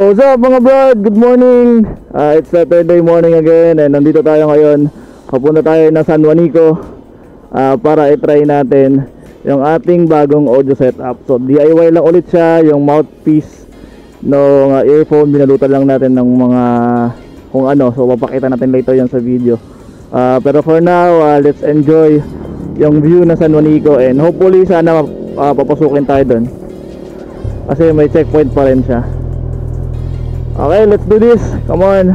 What's up mga brad? Good morning. It's Saturday morning again and nandito tayo ngayon. Papunta tayo na Juanico para i-try natin yung ating bagong audio setup. So DIY lang ulit siya, yung mouthpiece ng earphone, binalutan lang natin ng mga kung ano. So papakita natin later yan sa video. Pero for now, let's enjoy yung view na Juanico and hopefully sana papasukin tayo doon. Kasi may checkpoint pa rin siya. Okay, let's do this. Come on.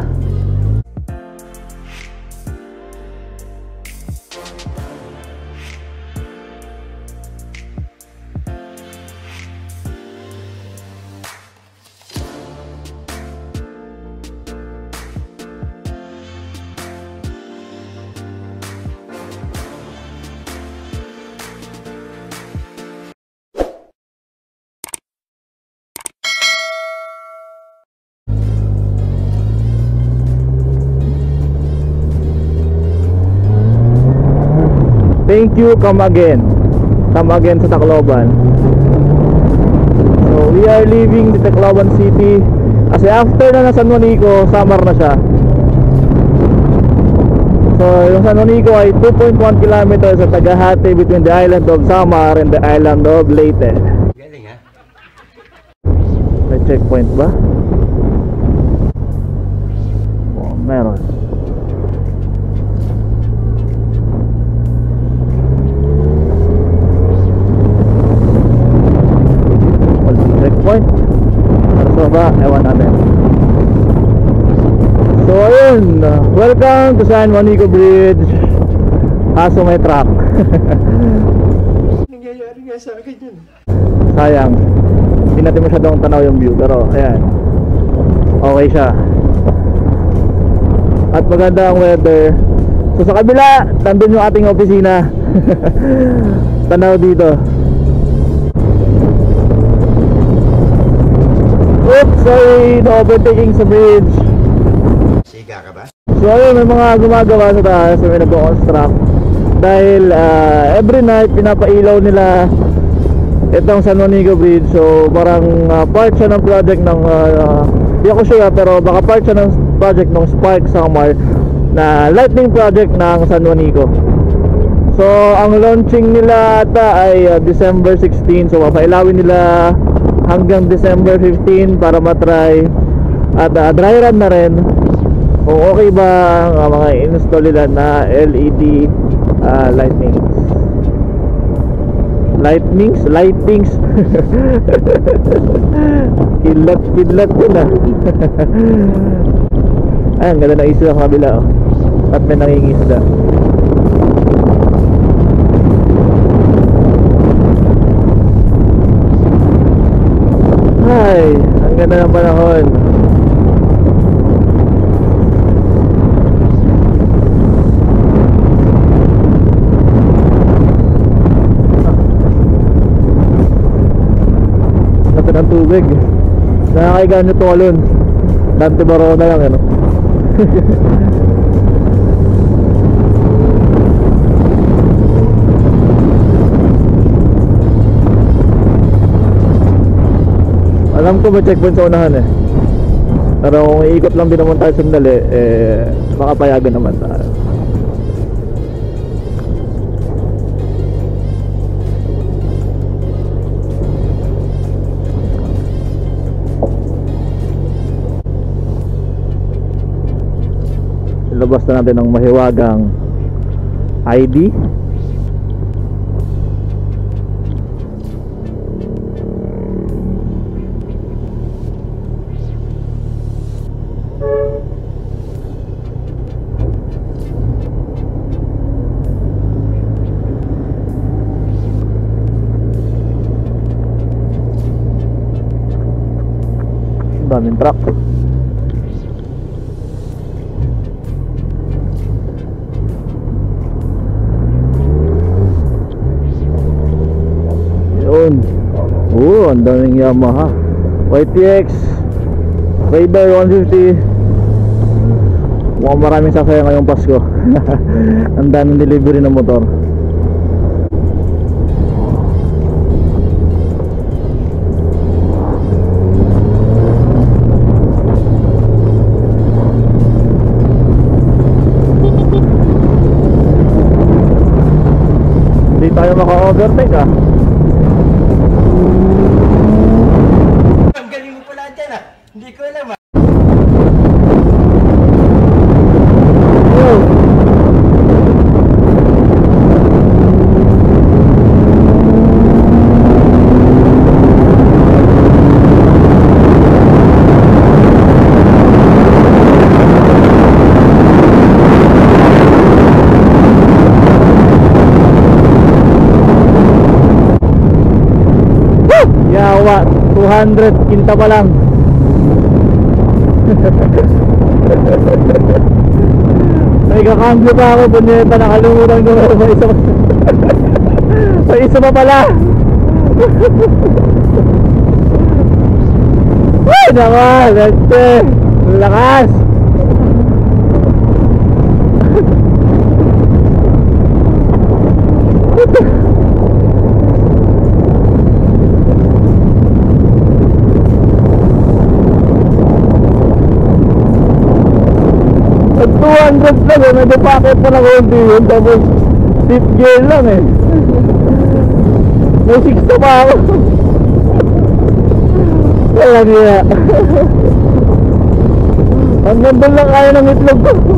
Thank you, come again sa Tacloban. So we are leaving the Tacloban City kasi after na Juanico, Samar na siya. So yung Juanico ay 2.1 kilometers at tagahati between the island of Samar and the island of Leyte. Galing ha? May checkpoint ba? Oh, meron. Point para sa ba, ewan natin. So ayun, welcome to Juanico Bridge. Kaso may truck. Nangyayari nga sa akin yun. Sayang, hindi natin masyadong tanaw yung view. Pero ayan, okay siya at maganda ang weather. So sa kabila, nandun yung ating opisina. Tanaw dito. Oops, sorry, no overtaking sa bridge. Siga ka ba? So ayun, may mga gumagawa sa taas, may nag-construct. Dahil every night pinapailaw nila itong Juanico Bridge. So parang part siya ng project ng hindi ako sure pero baka part siya ng project ng Spark Samar na lightning project ng Juanico. So ang launching nila ata ay December 16. So papailawin nila hanggang December 15 para matry at dry run na rin kung okay ba ang mga install nila na LED lightnings kidlat yun ay ang ganda ng isla sa kabila at may nangingisda. Ay, ang ganda ng panahon. Laki ng tubig. Nakakaigaan nyo tumalon. Dante Barona lang ano. Alam ko may checkpoint sa unahan eh. Pero kung iikot lang din naman tayo sandali, makapayagan naman tayo. Ilabas na natin ang mahiwagang ID. Daming truck. Yun. Ang daming Yamaha YTX Raider 150. Mukhang maraming sasaya ngayong Pasko. Ang daming delivery ng motor. maka-overtake ah. Ang galing mo pala dyan ah. Hindi ko alam ah. Yawa, 200 kinta pa lang. May kakambyo pa ako, punyeta, nakalimutan ko. May isa pa. May isa pa pala. Ay, naka, lente. Lakas. At 200 lang eh, medyo packet pa na konti yun. Tapos tip gear lang eh. May 6 pa ako. Walang iya. Hanggang doon lang kaya ng itlog ko.